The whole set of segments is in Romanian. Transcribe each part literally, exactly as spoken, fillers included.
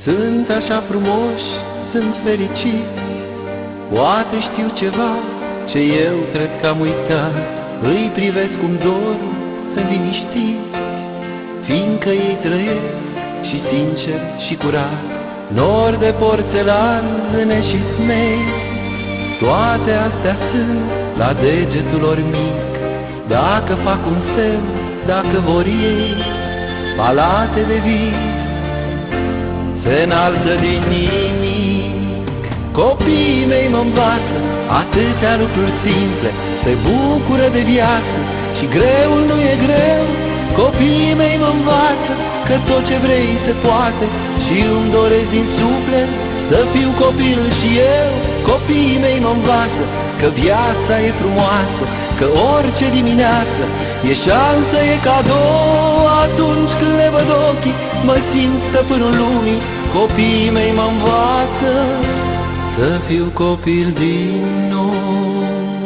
Sunt așa frumoși, sunt fericit, poate știu ceva ce eu cred că am uitat. Îi privesc cum dor, sunt liniștit, fiindcă ei trăiesc și sincer și curat. Nori de porțelan, zâne și smei, toate astea sunt la degetul lor mic. Dacă fac un semn, dacă vor ei, palate de vis se înalță din nimic. Copiii mei mă învață atâtea lucruri simple, se bucură de viață și greul nu e greu. Copiii mei mă învață că tot ce vrei se poate și îmi doresc din suflet să fiu copilul și eu. Copiii mei mă învață că viața e frumoasă, că orice dimineață e șansă, e cadou. Atunci când le văd ochii, mă simt stăpânul lumii. Copiii mei mă învață să fiu copil din nou.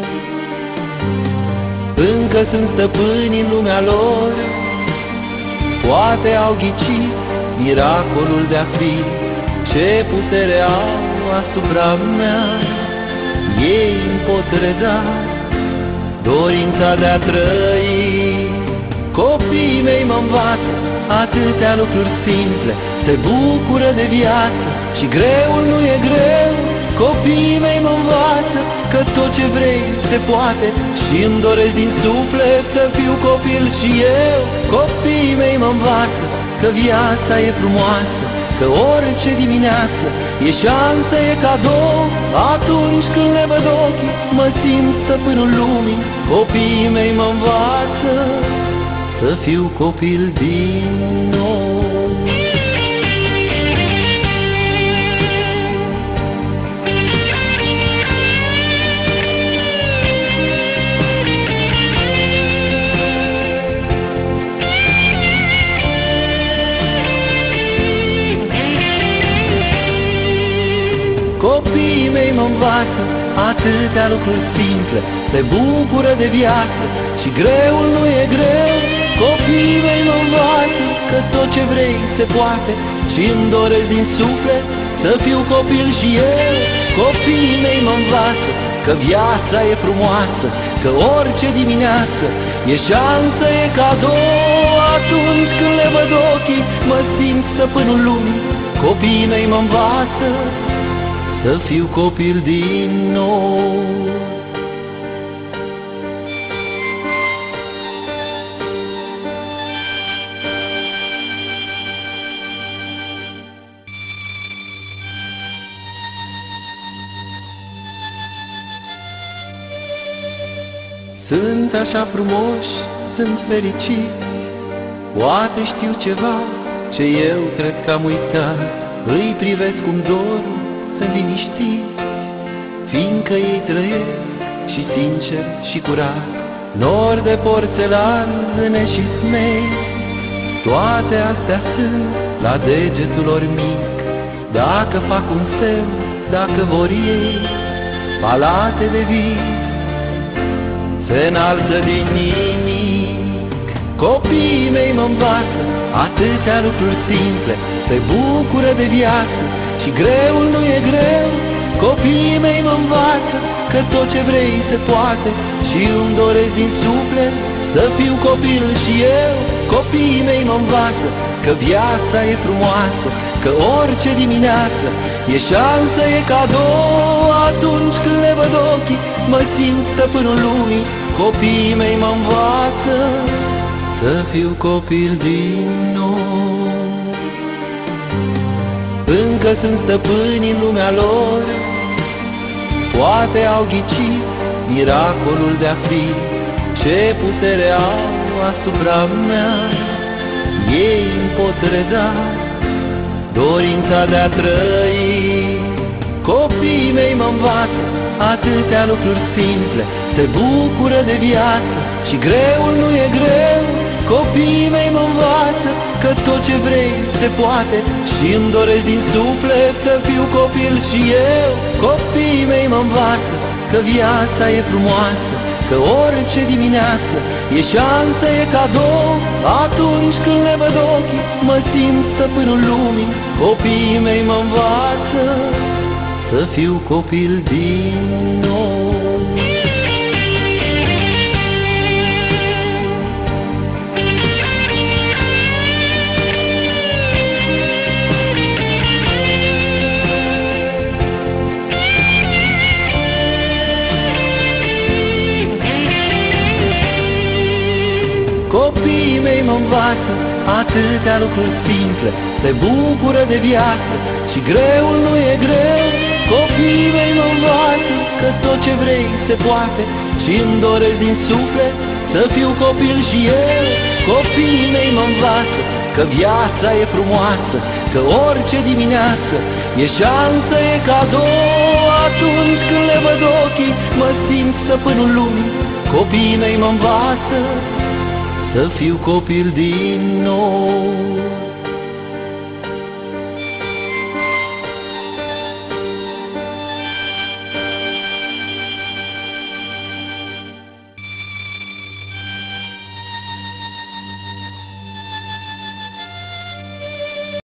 Încă sunt stăpâni în lumea lor, poate au ghicit miracolul de a fi. Ce putere au asupra mea, ei îmi pot reda dorința de a trăi. Copiii mei mă învață atâtea lucruri simple, se bucură de viață și greul nu e greu. Copiii mei mă învață că tot ce vrei se poate și îmi doresc din suflet să fiu copil și eu. Copiii mei mă învață că viața e frumoasă, că orice dimineață e șansă, e cadou. Atunci când le văd ochii, mă simt stăpânul lumii. Copiii mei mă învață să fiu copil din nou. Copiii mei mă învață atâtea lucruri simple, se bucură de viață și greul nu e greu. Copiii mei mă învață că tot ce vrei se poate și îmi doresc din suflet să fiu copil și eu. Copiii mei mă învață că viața e frumoasă, că orice dimineață e șansă, e cadou. Atunci când le văd ochii, mă simt stăpânul lumii. Copiii mei mă învață să fiu copil din nou. Sunt așa frumoși, sunt fericit, poate știu ceva ce eu cred că am uitat. Îi privesc cum dor, sunt liniștit, fiindcă ei trăiesc și sincer și curat. Nori de porțelan, zâne și smei, toate astea sunt la degetul lor mic. Dacă fac un semn, dacă vor ei, palate de vis se înalță din nimic. Copiii mei mă învață atâtea lucruri simple, se bucură de viață și greul nu e greu. Copiii mei mă învață că tot ce vrei se poate și îmi doresc din suflet să fiu copilul și eu. Copiii mei mă învață că viața e frumoasă, că orice dimineață e șansă, e cadou. Atunci când le văd ochii, mă simt stăpânul lumii. Copiii mei mă învață să fiu copil din nou. Încă sunt stăpâni în lumea lor, poate au ghicit miracolul de a fi. Ce putere au asupra mea, ei îmi pot reda dorința de a trăi. Copiii mei mă învață atâtea lucruri simple, se bucură de viață și greul nu e greu. Copiii mei mă învață că tot ce vrei se poate și îmi doresc din suflet să fiu copil și eu. Copiii mei mă învață că viața e frumoasă, că orice dimineață e șansă, e cadou. Atunci când le văd ochii, mă simt stăpânul lumii. Copiii mei mă învață să fiu copil din nou. Copiii mei mă învață atâtea lucruri simple, se bucură de viață și greul nu e greu. Copiii mei mă învață că tot ce vrei se poate și îmi doresc din suflet să fiu copil și eu. Copiii mei mă învață că viața e frumoasă, că orice dimineață e șansă, e cadou. Atunci când le văd ochii, mă simt stăpânul lumii. Copiii mei mă învață să fiu copil din nou.